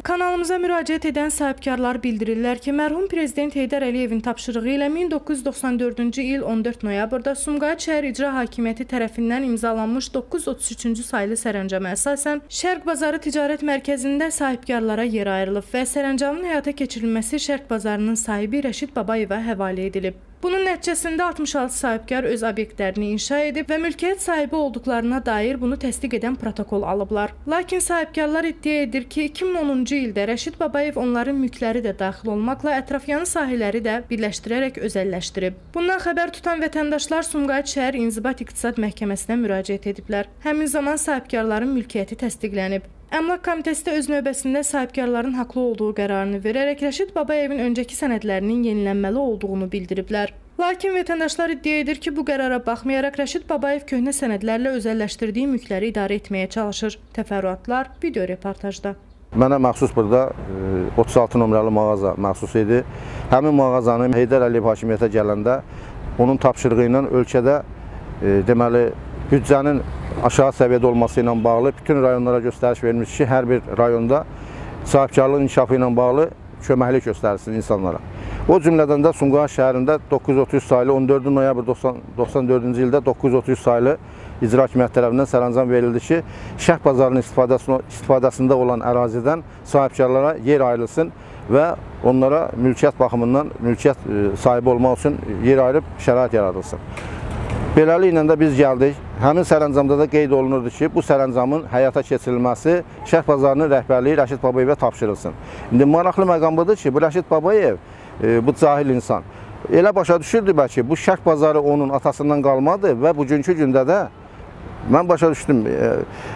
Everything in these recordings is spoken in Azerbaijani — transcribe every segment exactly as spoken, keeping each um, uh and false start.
Kanalımıza müraciət edən sahibkarlar bildirirlər ki, mərhum Prezident Heydər Əliyevin tapşırığı ilə min doqquz yüz doxsan dördüncü il on dörd noyabrda Sumqayıt şəhər İcra Hakimiyyəti tərəfindən imzalanmış doqquz yüz otuz üçüncü saylı sərəncama əsasən Şərq Bazarı Ticarət Mərkəzində sahibkarlara yer ayrılıb və sərəncamın həyata keçirilməsi Şərq Bazarının sahibi Rəşid Babayeva həvalə edilib. Bunun nəticəsində altmış altı sahibkar öz obyektlərini inşa edib və mülkiyyət sahibi olduqlarına dair bunu təsdiq edən protokol alıblar. Lakin sahibkarlar iddia edir ki, iki min onuncu ildə Rəşid Babayev onların mülkləri də daxil olmaqla ətrafyanı sahələri də birləşdirərək özəlləşdirib. Bundan xəbər tutan vətəndaşlar Sumqayıt şəhər İnzibat İqtisad Məhkəməsinə müraciət ediblər. Həmin zaman sahibkarların mülkiyyəti təsdiqlənib. Əmlak Komitəsi də öz növbəsində sahibkarların haqlı olduğu qərarını verərək Rəşid Babayevin öncəki sənədlərinin yenilənməli olduğunu bildiriblər. Lakin vətəndaşlar iddia edir ki, bu qərara baxmayaraq Rəşid Babayev köhnə sənədlərlə özəlləşdirdiyi mülkləri idarə etməyə çalışır. Təfərrüatlar video reportajda. Mənə məxsus burada otuz altı nömrəli mağaza məxsus idi. Həmin mağazanı Heydər Əliyev hakimiyyətə gələndə onun tapşırığı ilə ölkədə e, deməli büdcənin aşağı səviyyədə olması ilə bağlı bütün rayonlara göstəriş verilmiş ki, hər bir rayonda sahibkarlıq inkişafı ilə bağlı köməklik göstərilsin insanlara. O cümlədən də Sumqayıt şəhərində doqquz yüz otuz üç saylı on dörd noyabr doxsan dördüncü ildə doqquz yüz otuz üç saylı İcra Hakimiyyəti tərəfindən sərəncam verildi ki, Şərq Bazarının istifadəsində olan ərazidən sahibkarlara yer ayrılsın və onlara mülkiyyət baxımından mülkiyyət sahibi olmaq üçün yer ayırıb şərait yaradılsın. Beləliklə də biz gəldik. Həmin sərəncamda da qeyd olunurdu ki, bu sərəncamın həyata keçirilməsi Şərq Bazarının rəhbərliyi Rəşid Babayevə tapşırılsın. İndi maraqlı məqam budur ki, bu Rəşid Babayev, e, bu cahil insan, elə başa düşürdü bəlkə, bu Şərq Bazarı onun atasından qalmadı və bugünkü gündə də mən başa düşdüm e,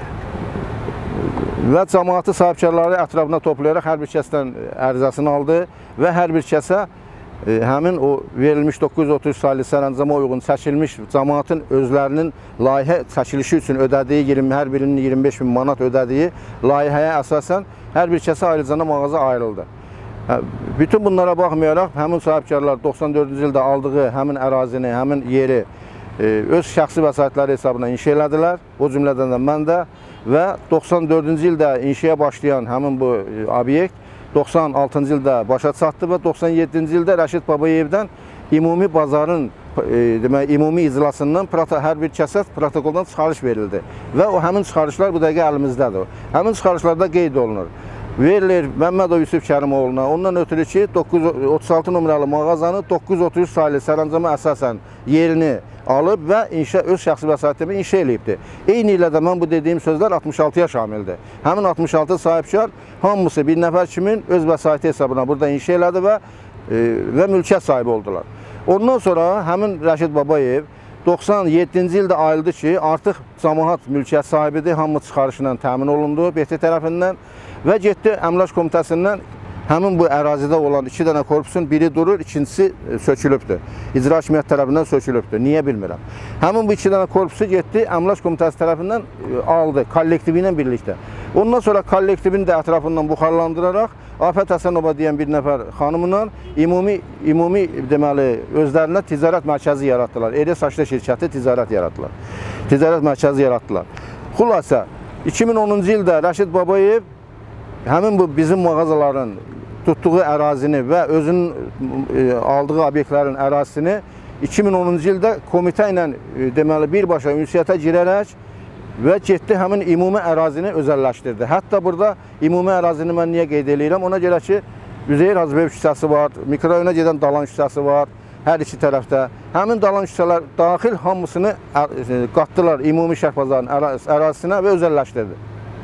və cəmaatı sahibkarları ətrafına toplayaraq hər bir kəsdən ərizəsini aldı və hər bir kəsə E, həmin o verilmiş doqquz yüz otuz üç saylı sərəncama uyğun çəkilmiş cəmaatın özlərinin layihə çəkilişi üçün ödədiyi, iyirmi, hər birinin iyirmi beş min manat ödədiyi layihəyə əsasən hər bir kəsə ayrıcana mağaza ayrıldı. Hə, bütün bunlara baxmayaraq həmin sahibkarlar doxsan dördüncü ildə aldığı həmin ərazini, həmin yeri e, öz şəxsi vəsaitləri hesabına inşa elədilər. O cümlədən də mən də və doxsan dördüncü ildə inşaya başlayan həmin bu e, obyekt doxsan altıncı ildə başa çatdı və doxsan yeddinci ildə Rəşid Babayevdən ümumi bazarın e, demək, ümumi iclasından hər bir kəsə protokoldan çıxarış verildi. Və o həmin çıxarışlar bu dəqiqə əlimizdədir. Həmin çıxarışlarda qeyd olunur. Verilir Məmmədov Yusuf Kərimoğlu'na, ondan ötürü ki, doqquz yüz otuz altı nömrəli mağazanı doqquz yüz otuz üç saylı sərəncama əsasən yerini alıb və inşa, öz şəxsi vəsaitimi inşa eləyibdir. Eyni ilə də mən bu dediyim sözlər altmış altıya şamildir. Həmin altmış altı sahibkar hamısı bir nəfər kimin öz vəsaiti hesabına burada inşa elədi və, e, və mülkiyyət sahibi oldular. Ondan sonra həmin Rəşid Babayev doxsan yeddinci ildə ayıldı ki, artıq cəmaat mülkiyyət sahibidir, hamı çıxarışla təmin olundu B T tərəfindən və getdi Əmlak Komitəsindən həmin bu ərazidə olan iki dənə korpusun biri durur, ikincisi sökülübdür. İcra Hakimiyyəti tərəfindən sökülübdür. Niyə bilmirəm. Həmin bu iki dənə korpusu getdi, Əmlak Komitəsi tərəfindən aldı, kollektivi ilə birlikdə. Ondan sonra kollektivin də ətrafından buxarlandıraraq Afət Həsənova deyən bir nəfər xanımla ümumi, ümumi deməli, özlərinə ticarət mərkəzi yaratdılar. Eri Saçlı şirkəti ticarət yaratdılar. Ticarət mərkəzi yaratdılar. Xülasə, iki min onuncu ildə Rəşid Babayev həmin bu bizim mağazaların tutduğu ərazini və özünün e, aldığı obyektlərin ərazisini iki min onuncu ildə komitə ilə e, deməli birbaşa ünsiyyətə girərək və getdi həmin ümumi ərazini özəlləşdirdi. Hətta burada ümumi ərazini mən niyə qeyd edirəm? Ona görə ki, Üzeyir Hacıbəyev küçəsi var, mikrorayona gedən Dalan küçəsi var, hər iki tərəfdə. Həmin Dalan küçələr daxil hamısını qatdılar ümumi Şərq Bazarının ərazisinə və özəlləşdirdi.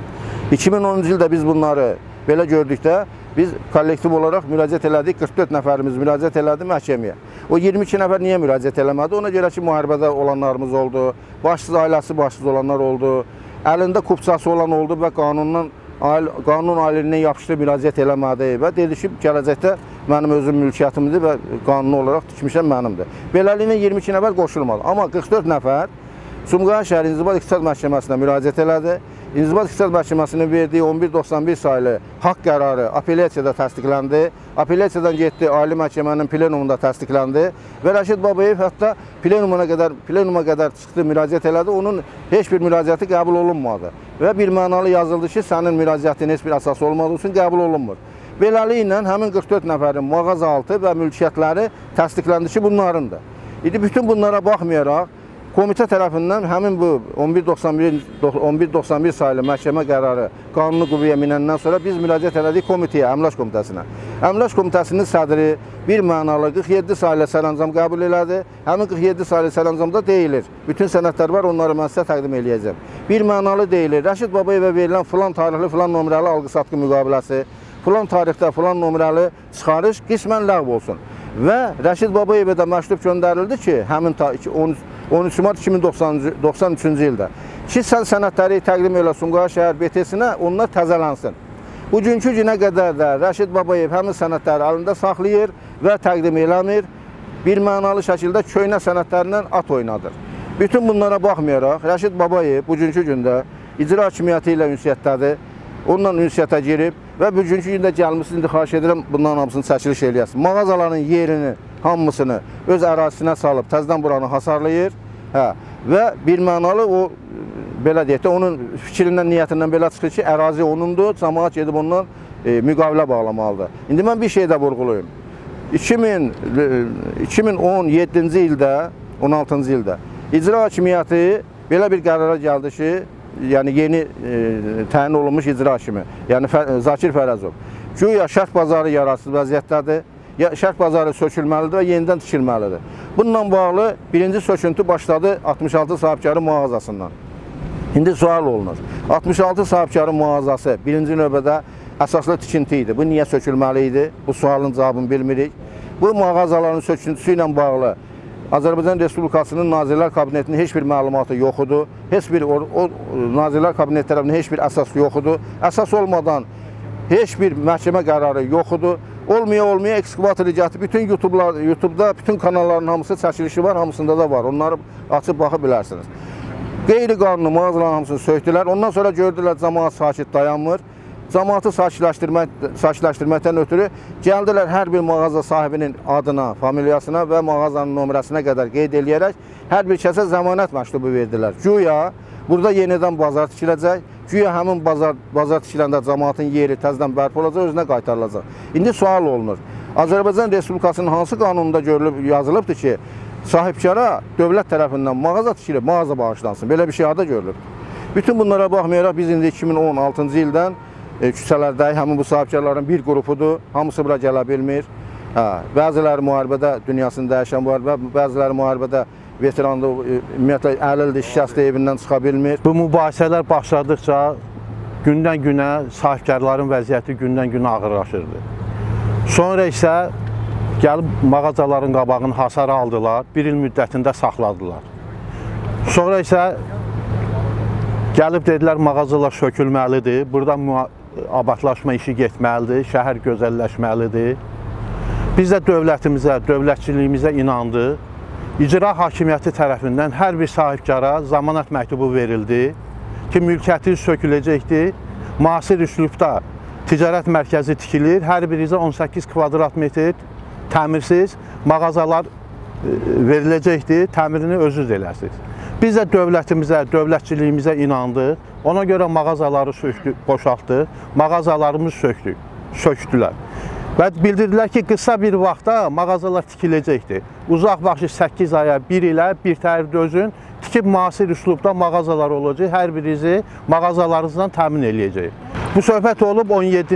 iki min onuncu ildə biz bunları belə gördükdə biz kollektiv olaraq müraciət elədik, qırx dörd nəfərimiz müraciət elədi məhkəməyə. O iyirmi iki nəfər niyə müraciət eləmədi? Ona görə ki, müharibədə olanlarımız oldu, başsız ailəsi başsız olanlar oldu, əlində kupçası olan oldu və qanundan, qanun aililiğindən yapışdı, müraciət eləmədi və dedi ki, gələcəkdə mənim özüm mülkiyyətimdir və qanuni olaraq tikmişəm mənimdir. Beləliklə iyirmi iki nəfər qoşulmadı. Amma qırx dörd nəfər Sumqayıt şəhər İnzibat İqtisad Məhkəməsinə müraciət elədi. İnzibat İqtisad Məhkəməsinin verdiyi on bir doxsan bir saylı haqq qərarı apellyasiyada təsdiqləndi. Apellyasiyadan getdi, Ali Məhkəmənin plenumunda təsdiqləndi və Rəşid Babayev hətta plenumuna qədər, plenuma qədər çıxdı, müraciət elədi. Onun heç bir müraciəti qəbul olunmadı. və birmənalı yazıldı ki, sənin müraciətin heç bir əsas olmadığı üçün qəbul olunmur. Beləliklə, həmin qırx dörd nəfərin mağaza altı və mülkiyyətləri təsdiqləndi ki, bunlarındır. İndi bütün bunlara baxmayaraq, komitə tərəfindən həmin bu on bir doxsan bir sayılı məhkəmə qərarı qanuni qüvvəyə minəndən sonra biz müraciət elədik komitəyə, Əmlak Komitəsinə. Əmlak Komitəsinin sədri bir mənalı qırx yeddi sayılı sərəncam qəbul elədi. Həmin qırx yeddi sayılı sərəncamda deyilir. Bütün sənədlər var, onları mən sizə təqdim eləyəcəm. Bir mənalı deyilir. Rəşid Babayevə verilən filan tarixli, filan nömrəli alqı-satqı müqaviləsi, filan tarixdə, filan nömrəli çıxarış qismən ləğv olsun. Və Rəşid Babayevə də məktub göndərildi ki, həmin on üç mart iki min doxsan üçüncü ildə ki, sən sənədləri təqdim elə Sumqayıt şəhər B T-sinə, onlar təzələnsin. Bugünkü günə qədər də Rəşid Babayev həmin sənədləri əlində saxlayır və təqdim eləmir. Bir mənalı şəkildə köhnə sənədlərindən at oynadır. Bütün bunlara baxmayaraq, Rəşid Babayev bugünkü gündə icra hakimiyyəti ilə ünsiyyətdədir. Onunla ünsiyyətə girib və bugünkü gündə gəlmişsiniz, indi xahiş edirəm, bunların hamısını çəkiliş eləyəsin. Mağazaların yerini, hamısını öz ərazisinə salıb, təzdən buranı hasarlayır hə, və bir mənalı o, belə deyək də, onun fikrindən, niyyətindən belə çıxır ki, ərazi onundur, cəmaət gedib ondan e, müqavilə bağlamalıdır. İndi mən bir şey də vurğulayım. iki min on yeddinci ildə, on altıncı ildə icra hakimiyyəti belə bir qərara gəldi ki, yəni yeni e, təyin olunmuş icra hakimi, yəni Fə Zakir Fərəzov. Güya şərq bazarı yararsız vəziyyətdədir, şərq bazarı sökülməlidir və yenidən tikilməlidir. Bununla bağlı birinci söküntü başladı altmış altı sahibkarı mağazasından. İndi sual olunur. altmış altı sahibkarı mağazası birinci növbədə əsaslı tikinti idi. Bu niyə sökülməli idi? Bu sualın cavabını bilmirik. Bu mağazaların söküntüsü ilə bağlı Azərbaycan Respublikasının Nazirlər Kabinetinin heç bir məlumatı yoxudur. Heç bir, o, o Nazirlər Kabineti tərəfindən heç bir əsas yoxudur. Əsas olmadan heç bir məhkəmə qərarı yoxudur. Olmaya-olmaya ekskavator gətirib, bütün YouTube'da, YouTube'da bütün kanalların hamısı çəkilişi var, hamısında da var. Onları açıb baxa bilərsiniz. Qeyri-qanuni mağazaların hamısını söktülər. Ondan sonra gördülər, cəmaat sakit dayanmır. Cəmaatı sakitləşdirmək, sakitləşdirməkdən ötürü gəldilər hər bir mağaza sahibinin adına, familiyasına və mağazanın nömrəsinə qədər qeyd eləyərək hər bir kəsə zəmanət məktubu verdilər. Güya burada yenidən bazar tikiləcək, güya həmin bazar, bazar tikiləndə cəmaatın yeri təzdən bərpa olacaq, özünə qaytarılacaq. İndi sual olunur. Azərbaycan Respublikasının hansı qanununda görülüb, yazılıbdır ki, sahibkara dövlət tərəfindən mağaza tikilib, mağaza bağışlansın. Belə bir şey harda görülüb. Bütün bunlara baxmayaraq biz indi iki min on altıncı ildən e, küçələrdəyik, həmin bu sahibkarların bir qrupudur, hamısı bura gələ bilmir. Hə, bəziləri müharibədə dünyasını dəyişən müharibə, bəziləri müharibədə veteranlı, ümumiyyətlə əl ildir, şikəstli evindən çıxa bilmir. Bu mübahisələr başladıqca gündən-günə sahibkarların vəziyyəti gündən-günə ağırlaşırdı. Sonra isə gəlib mağazaların qabağını hasara aldılar, bir il müddətində saxladılar. Sonra isə gəlib dedilər, mağazalar sökülməlidir, burada abadlaşma işi getməlidir, şəhər gözəlləşməlidir. Biz də dövlətimizə, dövlətçiliyimizə inandıq. İcra hakimiyyəti tərəfindən hər bir sahibkara zəmanət məktubu verildi ki, mülkiyyəti söküləcəkdir. Müasir üslubda ticarət mərkəzi tikilir, hər birinizə on səkkiz kvadrat metr təmirsiz mağazalar veriləcəkdir, təmirini özünüz eləsiniz. Biz də dövlətimizə, dövlətçiliyimizə inandıq, ona görə mağazaları söktük, boşaltdıq, mağazalarımızı söktük, söktülər. Və bildirdilər ki, qısa bir vaxtda mağazalar tikiləcəkdir. Uzaq vaxtı səkkiz aya, bir ilə, bir təhər dözün, tikib müasir üslubda mağazalar olacaq, hər birinizi mağazalarınızdan təmin eləyəcək. Bu söhbət olub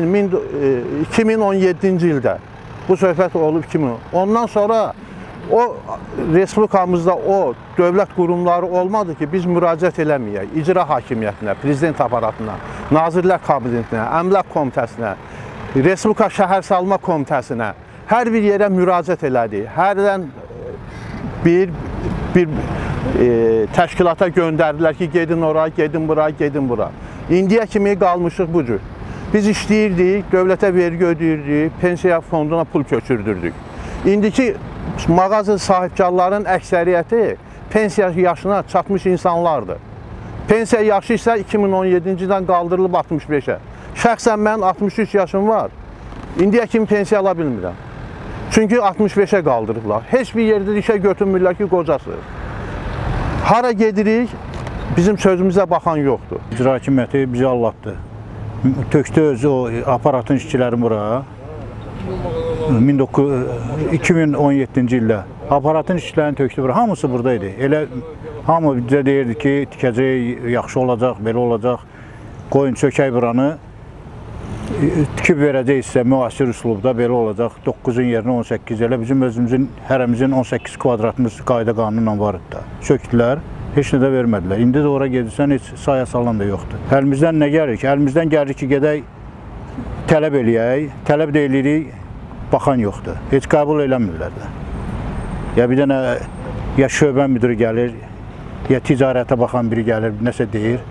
iki min on yeddinci ildə. Bu söhbət olub iki min on. Ondan sonra o respublikamızda o dövlət qurumları olmadı ki, biz müraciət eləməyək. İcra hakimiyyətinə, prezident aparatına, Nazirlər Kabinetinə, Əmlak Komitəsinə, Respublika Şəhər Salma Komitəsinə, hər bir yerə müraciət elədik. Hərdən bir, bir e, təşkilata göndərdilər ki, gedin ora, gedin bura, gedin bura. İndiyə kimi qalmışıq bu cür. Biz işləyirdik, dövlətə vergi ödəyirdik, pensiya fonduna pul köçürdürdük. İndiki mağaza sahibkarların əksəriyyəti pensiya yaşına çatmış insanlardır. Pensiya yaşı isə iki min on yeddinci-dən qaldırılıb altmış beşə. Şəxsən mən altmış üç yaşım var, indiyə kimi pensiya ala bilmirəm. Çünki altmış beşə qaldırıblar. Heç bir yerdə işə götürmürlər ki, qocası. Hara gedirik, bizim sözümüzə baxan yoxdur. İcra hakimiyyəti bizi allatdı. Tökdü öz o aparatın işçiləri bura. iki min on yeddinci ildə aparatın işçilərini tökdü bura. Hamısı buradaydı. Elə hamı bizə deyirdi ki, tikəcək, yaxşı olacaq, belə olacaq. Qoyun çökək buranı. Tikib verəcək isə müasir üslubda belə olacaq. doqquzun yerinə on səkkiz elə bizim özümüzün hərəmizin on səkkiz kvadratımız qayda qanunla var idi. Söktülər, heç nə də vermədilər. İndi də ora gedirsən heç saya salan da yoxdur. Əlimizdən nə gəlir ki? Əlimizdən gəlir ki, gedək tələb eləyək. Tələb də eləyirik, baxan yoxdur. Heç qəbul eləmirlər də. Ya bir dənə ya şöbə müdürü gəlir, ya ticarətə baxan biri gəlir, nəsə deyir.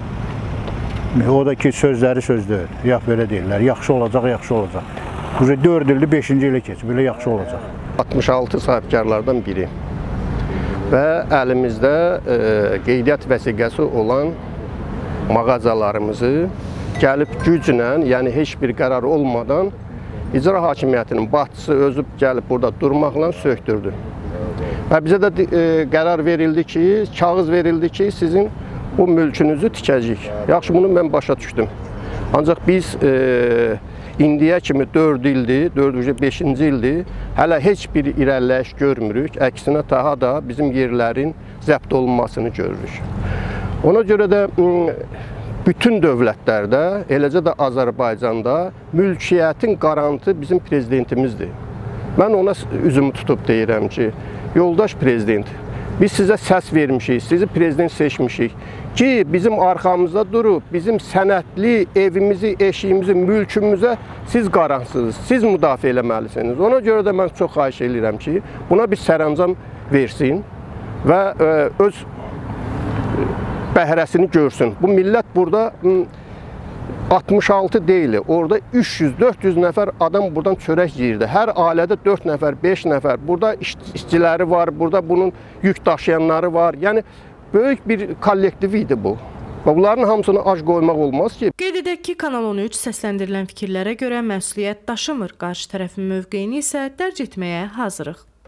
O da ki, sözləri söz deyil. Yox, belə deyirlər. Yaxşı olacaq, yaxşı olacaq. Burada dörd ildir, beşinci ilə keçir. Belə yaxşı olacaq. altmış altı sahibkarlardan biri və əlimizdə e, qeydiyyat vəsiqəsi olan mağazalarımızı gəlib güclə, yəni heç bir qərar olmadan icra hakimiyyətinin başçısı özü gəlib burada durmaqla söktürdü. Və bizə də e, qərar verildi ki, kağız verildi ki, sizin bu mülkünüzü tikəcəyik. Yaxşı, bunu mən başa düşdüm. Ancaq biz e, indiyə kimi dörd ildir, dördüncü, beşinci ildir, hələ heç bir irəliləyiş görmürük. Əksinə daha da bizim yerlərin zəbt olunmasını görürük. Ona görə də bütün dövlətlərdə, eləcə də Azərbaycanda mülkiyyətin qarantı bizim prezidentimizdir. Mən ona üzümü tutub deyirəm ki, yoldaş prezident, biz sizə səs vermişik, sizi prezident seçmişik ki, bizim arxamızda durub, bizim sənətli evimizi, eşiyimizi, mülkümüzə siz qaransınız, siz müdafiə eləməlisiniz. Ona görə də mən çox xahiş edirəm ki, buna bir sərəncam versin və öz bəhrəsini görsün. Bu millət burada altmış altı deyil, orada üç yüz dörd yüz nəfər adam buradan çörək yeyirdi. Hər ailədə dörd nəfər, beş nəfər. Burada işçiləri var, burada bunun yük daşıyanları var. Yəni, böyük bir kollektiv idi bu. Bunların hamısını ac qoymaq olmaz ki. Qeyd edək ki, Kanal on üç səsləndirilən fikirlərə görə məsuliyyət daşımır. Qarşı tərəfin mövqeyini isə dərc etməyə hazırıq.